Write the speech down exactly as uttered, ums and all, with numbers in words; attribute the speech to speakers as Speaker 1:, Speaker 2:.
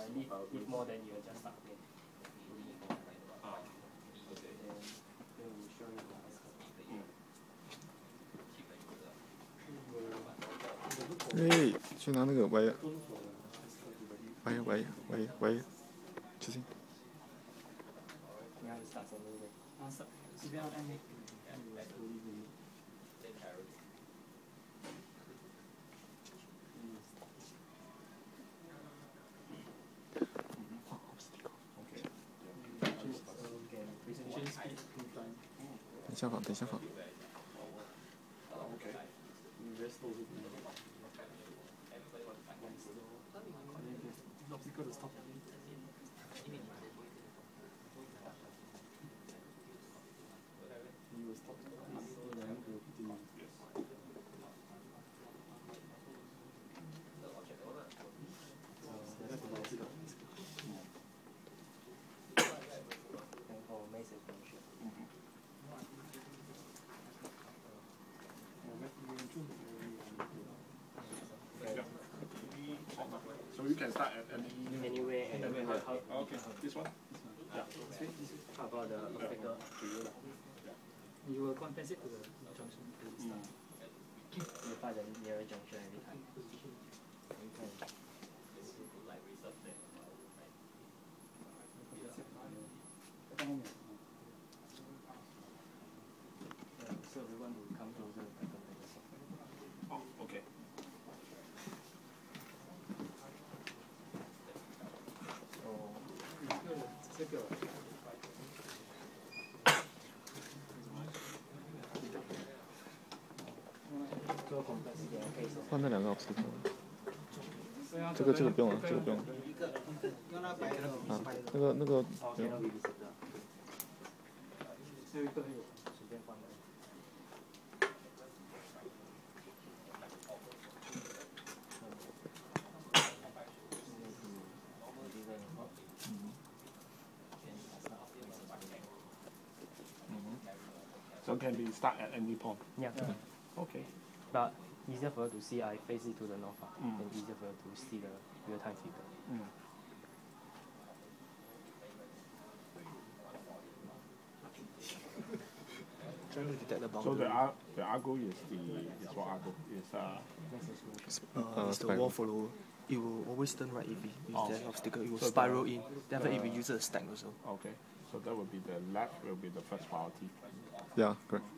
Speaker 1: leave, leave more, then you will just start again.
Speaker 2: Ah.
Speaker 1: Then we show you the ice curve.
Speaker 3: 哎，去拿那个歪歪歪歪歪，小心。
Speaker 1: 你要 start 什么对不对？啊，是随便按按那，按你来独立独立。
Speaker 3: 等下放，等下放。
Speaker 1: Obstacle to stop. You will stop.
Speaker 2: So you can start at any
Speaker 1: anywhere and anywhere. How,
Speaker 2: okay, this one?
Speaker 1: Yeah. How about the obstacle? You will compensate to the junction to the start. You find the nearest junction every time. You can. Yeah, so we want to come closer.
Speaker 2: Oh, okay.
Speaker 1: So 这个。
Speaker 3: 换那两个 obstacle。这个这个不用了，这个不用了。啊，那个那个不用。
Speaker 1: 这个有随便换的。
Speaker 2: So can be start at any point.
Speaker 1: Yeah.
Speaker 2: Okay.
Speaker 1: But easier for you to see, I face it to the north,
Speaker 2: mm.
Speaker 1: and easier for you to see the real time figure.
Speaker 2: Mm. So the ar the argo is the is what argo is uh.
Speaker 4: Uh, it's the wall follow. It will always turn right if we use
Speaker 2: oh.
Speaker 4: that obstacle. It will
Speaker 2: so
Speaker 4: spiral
Speaker 2: the,
Speaker 4: in. Then after if we use a stack also.
Speaker 2: Okay. So that would be the left will be the first priority.
Speaker 3: Yeah, correct.